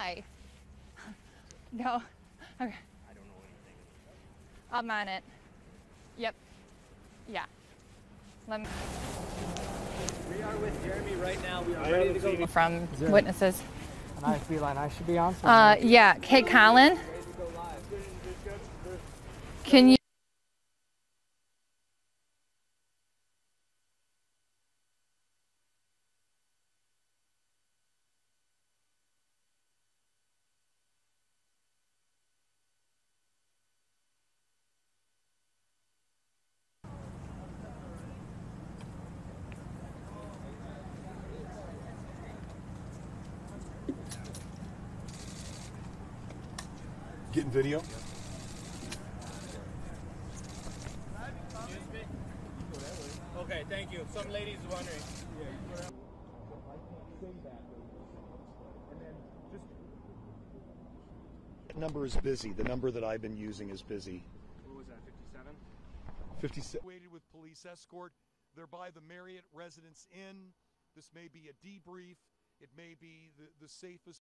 Why? No. Okay. I don't know anything. I'm on it. Yep. Yeah. Let me. We are with Jeremy right now. We are ready to go From witnesses. An IFB line. I should be on. Yeah. Hey, Colin. Can you? Getting video? Okay, thank you. Some lady's wondering. That number is busy. The number that I've been using is busy. What was that, 57? 57. Waited with police escort. They're by the Marriott Residence Inn. This may be a debrief. It may be the safest.